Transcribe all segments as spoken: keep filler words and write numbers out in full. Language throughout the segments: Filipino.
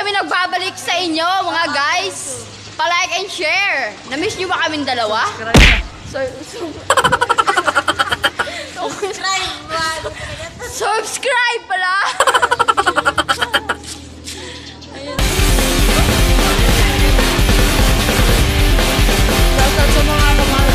kami nagbabalik sa inyo, mga guys. Pa-like and share. Na-miss nyo ba kaming dalawa? So, so, Subscribe ba? Subscribe pala! Sa mga kamahal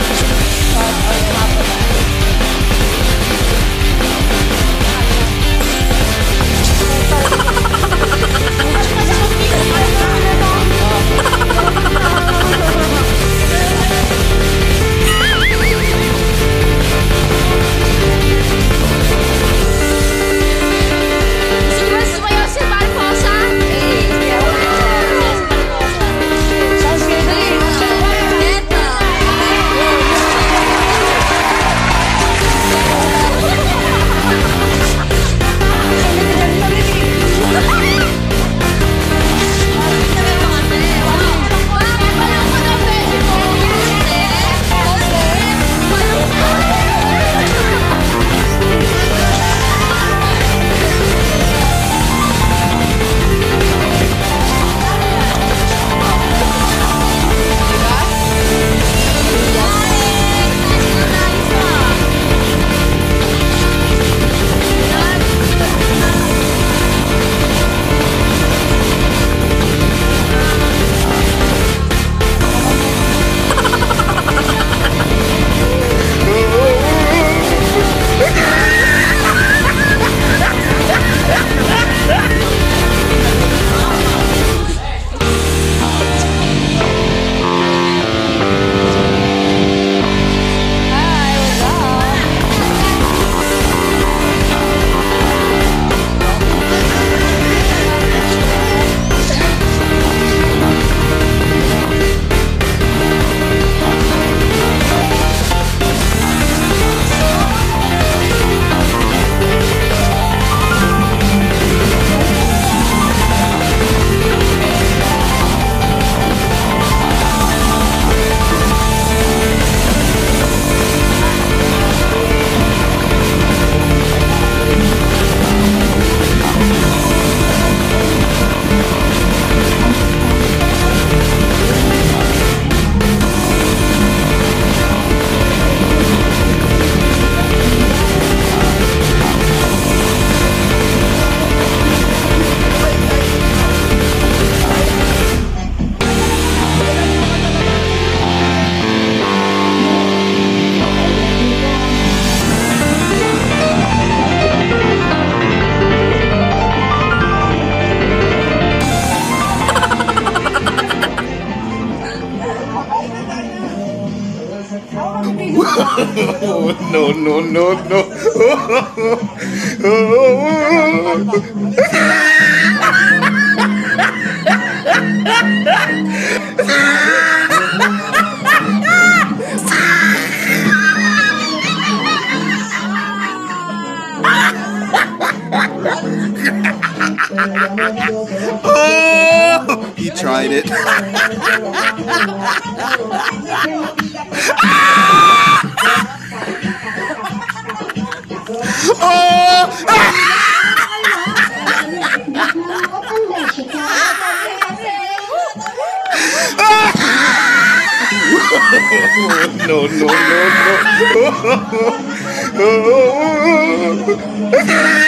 no, no, no, no. Oh, he tried it. Oh! no, no, no, no.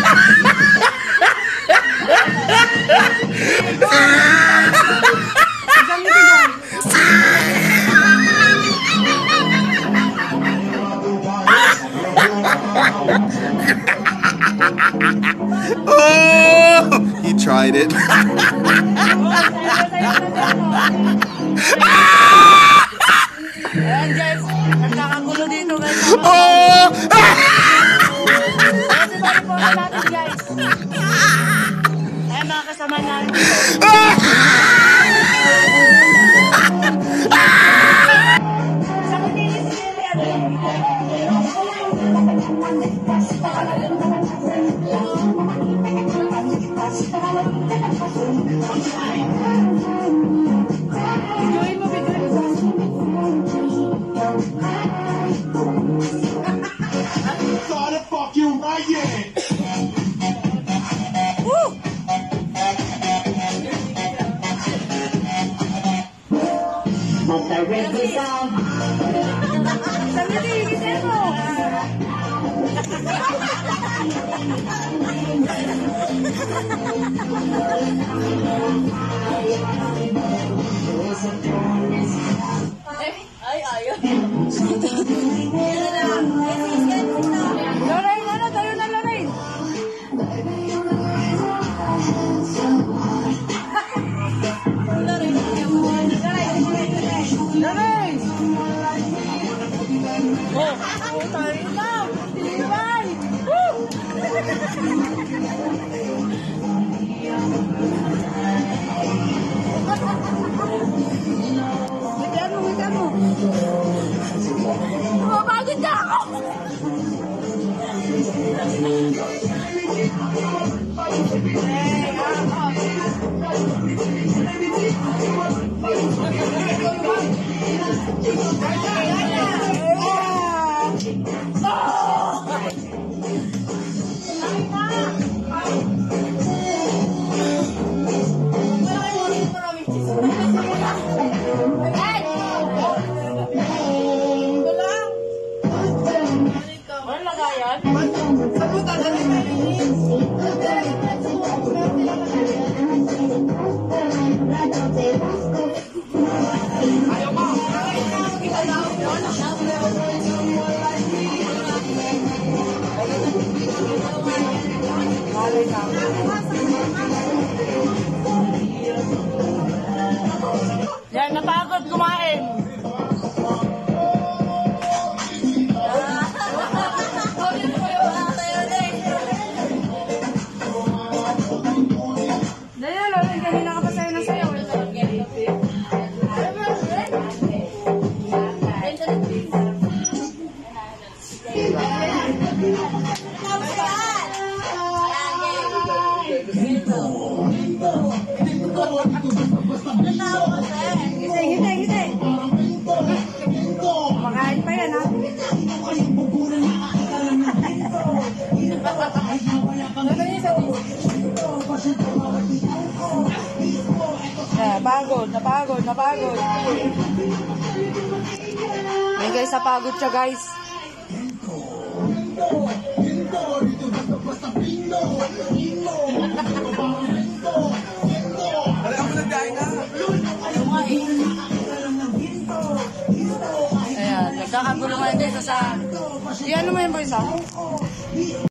Oh, he tried it. Ayan guys, nagkakagulo dito guys. Oh! Kasi tayo po natin guys. Ayan mga kasama natin dito. Sabi ko, higitin mo. Ay, ayaw. Lorraine, ano? Tayo na, Lorraine. Lorraine! Oh, oh, tayo na! Bye! Woo! Higaan mo, higaan mo! Mapagod na ako! Ano lagayan? Yan, napagod kumain. Dahil, Lorraine, kanina ka pa sayo na sayo. Gitay, gitay, gitay. Makain pa yan, ha? Yeah, pagod, napagod, napagod. Ayun guys, napagod siya guys. Ayan, nagkakagulungan dito sa... Iyan mo yung boys, ha?